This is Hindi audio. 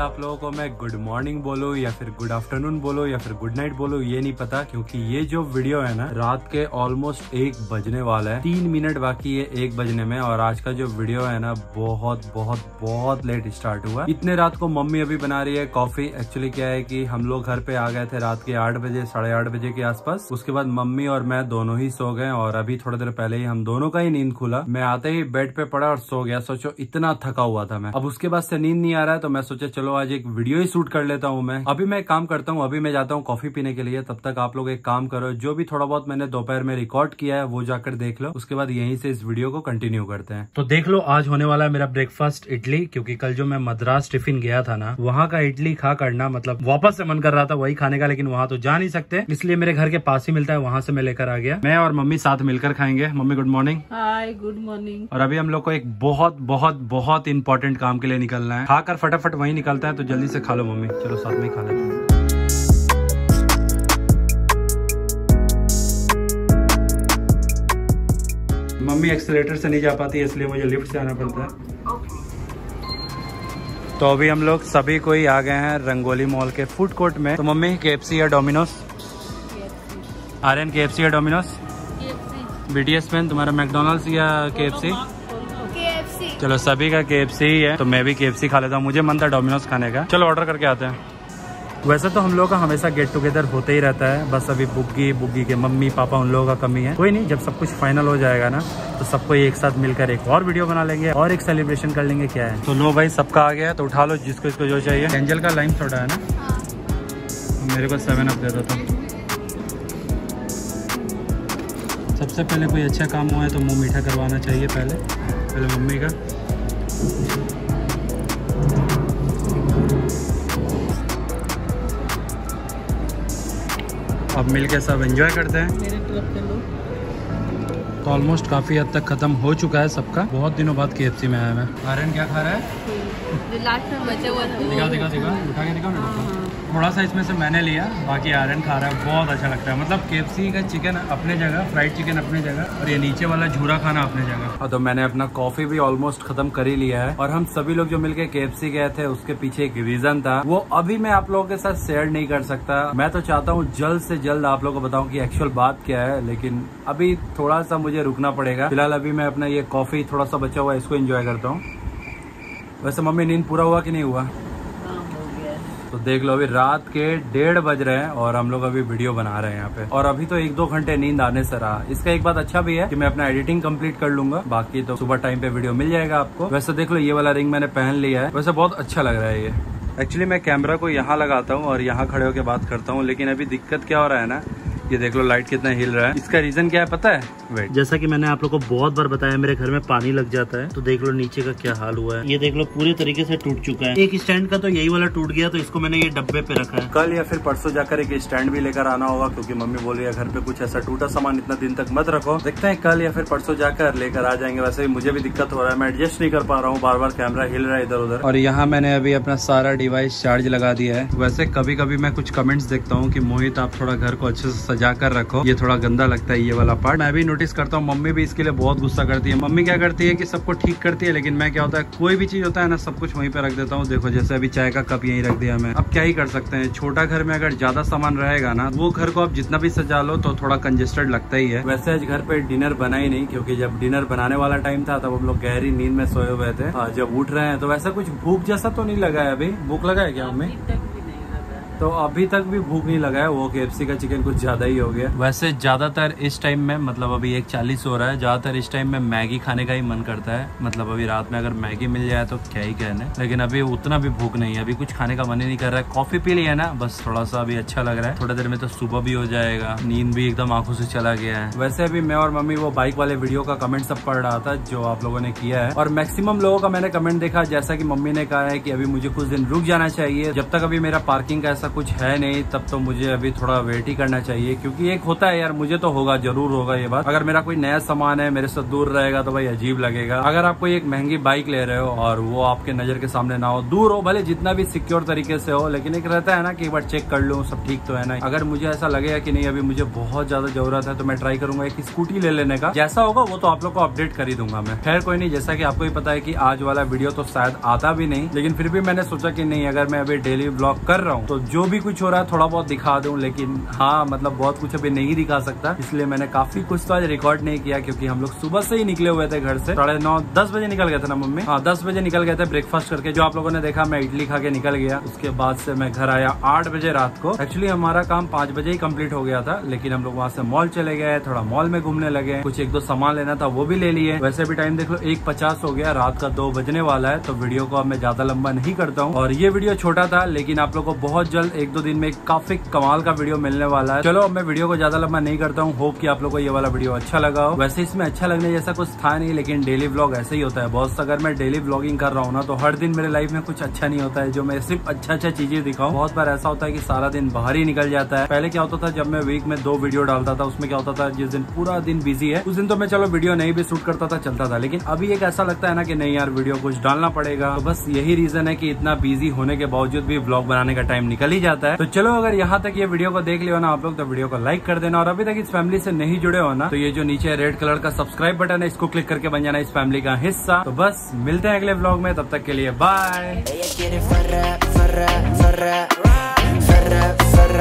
आप लोगों को मैं गुड मॉर्निंग बोलूं या फिर गुड आफ्टरनून बोलूं या फिर गुड नाइट बोलूं ये नहीं पता, क्योंकि ये जो वीडियो है ना रात के ऑलमोस्ट 1 बजने वाला है। 3 मिनट बाकी है 1 बजने में। और आज का जो वीडियो है ना बहुत बहुत बहुत लेट स्टार्ट हुआ। इतने रात को मम्मी अभी बना रही है कॉफी। एक्चुअली क्या है कि हम लोग घर पे आ गए थे रात के 8 बजे 8:30 बजे के आसपास। उसके बाद मम्मी और मैं दोनों ही सो गए और अभी थोड़ी देर पहले ही हम दोनों का ही नींद खुला। मैं आते ही बेड पे पड़ा और सो गया। सोचो इतना थका हुआ था मैं। अब उसके बाद से नींद नहीं आ रहा है तो मैं सोचा चलो आज एक वीडियो ही शूट कर लेता हूँ मैं। अभी मैं काम करता हूँ, अभी मैं जाता हूँ कॉफी पीने के लिए। तब तक आप लोग एक काम करो, जो भी थोड़ा बहुत मैंने दोपहर में रिकॉर्ड किया है वो जाकर देख लो। उसके बाद यहीं से इस वीडियो को कंटिन्यू करते हैं। तो देख लो आज होने वाला है मेरा ब्रेकफास्ट इडली, क्योंकि कल जो मैं मद्रास टिफिन गया था ना वहाँ का इडली खा करना मतलब वापस से मन कर रहा था वही खाने का, लेकिन वहाँ तो जा नहीं सकते, इसलिए मेरे घर के पास ही मिलता है, वहाँ से मैं लेकर आ गया। मैं और मम्मी साथ मिलकर खाएंगे। Mummy good morning. Hi good morning. और अभी हम लोग को एक बहुत बहुत बहुत इंपॉर्टेंट काम के लिए निकलना है। खाकर फटाफट वहीं निकलता है, तो जल्दी से खा लो मम्मी। चलो साथ में ही खा लेते हैं। मम्मी एक्सीलेटर से नहीं जा पाती है इसलिए मुझे लिफ्ट से आना पड़ता है। तो अभी हम लोग सभी कोई आ गए हैं रंगोली मॉल के फूड कोर्ट में। तो मम्मी केएफसी या डोमिनोज? आर्यन केएफसी या डोमिनोज? बीटीएस में तुम्हारा मैकडोनल्ड्स या केएफसी? चलो सभी का केएफसी ही है, तो मैं भी केएफसी खा लेता हूँ। मुझे मन था डोमिनोज खाने का। चलो ऑर्डर करके आते हैं। वैसे तो हम लोगों का हमेशा गेट टुगेदर होते ही रहता है, बस अभी बुग्गी के मम्मी पापा उन लोगों का कमी है। कोई नहीं, जब सब कुछ फाइनल हो जाएगा ना तो सबको एक साथ मिलकर एक और वीडियो बना लेंगे और एक सेलिब्रेशन कर लेंगे। क्या है तो लो भाई सबका आ गया है, तो उठा लो जिसको इसको जो चाहिए। एंजल का लाइम सोडा है ना? मेरे को 7 अप दे दो। तो सबसे पहले कोई अच्छा काम हुआ है तो मुँह मीठा करवाना चाहिए पहले मम्मी का। अब मिलके सब एंजॉय करते हैं। मेरे तरफ से लो। तो ऑलमोस्ट काफी हद तक खत्म हो चुका है सबका। बहुत दिनों बाद केएफसी में आया मैं। आर्यन क्या खा रहा है? जो लास्ट में बचा हुआ था। दिखा उठा के दिखा मेरे को। थोड़ा सा इसमें से मैंने लिया, बाकी आर्यन खा रहा है। बहुत अच्छा लगता है। मतलब केएफसी का चिकन अपने जगह, फ्राइड चिकन अपने जगह, और ये नीचे वाला झूरा खाना अपने जगह। तो मैंने अपना कॉफी भी ऑलमोस्ट खत्म कर ही लिया है। और हम सभी लोग जो मिलके केएफसी गए थे उसके पीछे एक रीजन था, वो अभी मैं आप लोगों के साथ शेयर नहीं कर सकता। मैं तो चाहता हूँ जल्द से जल्द आप लोगों को बताऊं कि एक्चुअल बात क्या है, लेकिन अभी थोड़ा सा मुझे रुकना पड़ेगा। फिलहाल अभी मैं अपना ये कॉफी थोड़ा सा बचा हुआ है इसको एंजॉय करता हूँ। वैसे मम्मी नींद पूरा हुआ कि नहीं हुआ? तो देख लो अभी रात के 1:30 बज रहे हैं और हम लोग अभी वीडियो बना रहे हैं यहाँ पे। और अभी तो 1-2 घंटे नींद आने से रहा। इसका एक बात अच्छा भी है कि मैं अपना एडिटिंग कंप्लीट कर लूंगा, बाकी तो सुबह टाइम पे वीडियो मिल जाएगा आपको। वैसे देख लो ये वाला रिंग मैंने पहन लिया है, वैसे बहुत अच्छा लग रहा है ये। एक्चुअली मैं कैमरा को यहाँ लगाता हूँ और यहाँ खड़े होकर बात करता हूँ, लेकिन अभी दिक्कत क्या हो रहा है ना, ये देख लो लाइट कितना हिल रहा है। इसका रीजन क्या है पता है? वेट, जैसा कि मैंने आप लोगों को बहुत बार बताया मेरे घर में पानी लग जाता है। तो देख लो नीचे का क्या हाल हुआ है। ये देख लो पूरे तरीके से टूट चुका है। एक स्टैंड का तो यही वाला टूट गया, तो इसको मैंने ये डब्बे पे रखा है। कल या फिर परसों जाकर एक स्टैंड भी लेकर आना होगा, क्योंकि मम्मी बोल रही है घर पे कुछ ऐसा टूटा सामान इतना दिन तक मत रखो। देखते हैं कल या फिर परसों जाकर लेकर आ जाएंगे। वैसे भी मुझे भी दिक्कत हो रहा है, मैं एडजस्ट नहीं कर पा रहा हूँ, बार बार कैमरा हिल रहा है इधर उधर। और यहाँ मैंने अभी अपना सारा डिवाइस चार्ज लगा दिया है। वैसे कभी कभी मैं कुछ कमेंट्स देखता हूँ कि मोहित आप थोड़ा घर को अच्छे से सजा कर रखो, ये थोड़ा गंदा लगता है ये वाला पार्ट। मैं भी नोटिस करता हूँ, मम्मी भी इसके लिए बहुत गुस्सा करती है। मम्मी क्या करती है कि सबको ठीक करती है, लेकिन मैं क्या होता है कोई भी चीज होता है ना सब कुछ वहीं पे रख देता हूँ। देखो जैसे अभी चाय का कप यहीं रख दिया मैं। अब क्या ही कर सकते हैं, छोटा घर में अगर ज्यादा सामान रहेगा ना वो घर को आप जितना भी सजा लो तो थोड़ा कंजेस्टेड लगता ही है। वैसे आज घर पे डिनर बना ही नहीं, क्योंकि जब डिनर बनाने वाला टाइम था तब हम लोग गहरी नींद में सोए हुए थे। जब उठ रहे हैं तो वैसा कुछ भूख जैसा तो नहीं लगा है। अभी भूख लगा है क्या मम्मी? तो अभी तक भी भूख नहीं लगा है। वो केएफसी का चिकन कुछ ज्यादा ही हो गया। वैसे ज्यादातर इस टाइम में, मतलब अभी 1:40 हो रहा है, ज्यादातर इस टाइम में मैगी खाने का ही मन करता है। मतलब अभी रात में अगर मैगी मिल जाए तो क्या ही कहने, लेकिन अभी उतना भी भूख नहीं है। अभी कुछ खाने का मन ही नहीं कर रहा है। कॉफी पी लिया है ना, बस थोड़ा सा अभी अच्छा लग रहा है। थोड़ा देर में तो सुबह भी हो जाएगा। नींद भी एकदम आंखों से चला गया है। वैसे अभी मैं और मम्मी वो बाइक वाले वीडियो का कमेंट सब पढ़ रहा था जो आप लोगों ने किया है, और मैक्सिमम लोगों का मैंने कमेंट देखा जैसा कि मम्मी ने कहा है कि अभी मुझे कुछ दिन रुक जाना चाहिए, जब तक अभी मेरा पार्किंग का ऐसा ऐसा कुछ है नहीं, तब तो मुझे अभी थोड़ा वेट ही करना चाहिए, क्योंकि एक होता है यार, मुझे तो होगा, जरूर होगा ये बात। अगर मेरा कोई नया सामान है मेरे से दूर रहेगा तो भाई अजीब लगेगा। अगर आप कोई एक महंगी बाइक ले रहे हो और वो आपके नजर के सामने ना हो, दूर हो, भले जितना भी सिक्योर तरीके से हो, लेकिन एक रहता है ना कि एक बार चेक कर लूं सब ठीक तो है ना। अगर मुझे ऐसा लगेगा कि नहीं अभी मुझे बहुत ज्यादा जरूरत है तो मैं ट्राई करूंगा एक स्कूटी ले लेने का। जैसा होगा वो तो आप लोग को अपडेट कर ही दूंगा मैं। खैर कोई नहीं, जैसा कि आपको ही पता है कि आज वाला वीडियो तो शायद आता भी नहीं, लेकिन फिर भी मैंने सोचा कि नहीं, अगर मैं अभी डेली व्लॉग कर रहा हूँ तो जो भी कुछ हो रहा है थोड़ा बहुत दिखा दूं। लेकिन हाँ, मतलब बहुत कुछ अभी नहीं दिखा सकता, इसलिए मैंने काफी कुछ तो आज रिकॉर्ड नहीं किया, क्योंकि हम लोग सुबह से ही निकले हुए थे घर से। 9:30-10 बजे निकल गए थे ना मम्मी? हाँ, 10 बजे निकल गए थे ब्रेकफास्ट करके। जो आप लोगों ने देखा, मैं इडली खा के निकल गया। उसके बाद से मैं घर आया 8 बजे रात को। एक्चुअली हमारा काम 5 बजे ही कंप्लीट हो गया था, लेकिन हम लोग वहाँ से मॉल चले गए, थोड़ा मॉल में घूमने लगे, कुछ 1-2 सामान लेना था वो भी ले लिए। वैसे भी टाइम देख लो 1:50 हो गया, रात का 2 बजने वाला है, तो वीडियो को अब मैं ज्यादा लंबा नहीं करता हूँ। और ये वीडियो छोटा था, लेकिन आप लोग को बहुत जल्द 1-2 दिन में काफी कमाल का वीडियो मिलने वाला है। चलो अब मैं वीडियो को ज्यादा लंबा नहीं करता हूँ। होप कि आप लोग को ये वाला वीडियो अच्छा लगा हो। वैसे इसमें अच्छा लगने जैसा कुछ था नहीं, लेकिन डेली व्लॉग ऐसे ही होता है बॉस। अगर मैं डेली व्लॉगिंग कर रहा हूँ ना, तो हर दिन मेरे लाइफ में कुछ अच्छा नहीं होता है जो मैं सिर्फ अच्छा चीजें दिखाऊं। बहुत बार ऐसा होता है कि सारा दिन बाहर ही निकल जाता है। पहले क्या होता था, जब मैं वीक में 2 वीडियो डालता था, उसमें क्या होता था, जिस दिन पूरा दिन बिजी है उस दिन तो मैं चलो वीडियो नहीं भी शूट करता था, चलता था। लेकिन अभी एक ऐसा लगता है ना कि नहीं यार, वीडियो कुछ डालना पड़ेगा। तो बस यही रीजन है कि इतना बिजी होने के बावजूद भी व्लॉग बनाने का टाइम निकल ही जाता है। तो चलो, अगर यहाँ तक ये वीडियो को देख लियो ना आप लोग, तो वीडियो को लाइक कर देना। और अभी तक इस फैमिली से नहीं जुड़े हो ना, तो ये जो नीचे रेड कलर का सब्सक्राइब बटन है, इसको क्लिक करके बन जाना इस फैमिली का हिस्सा। तो बस मिलते हैं अगले व्लॉग में, तब तक के लिए बाय।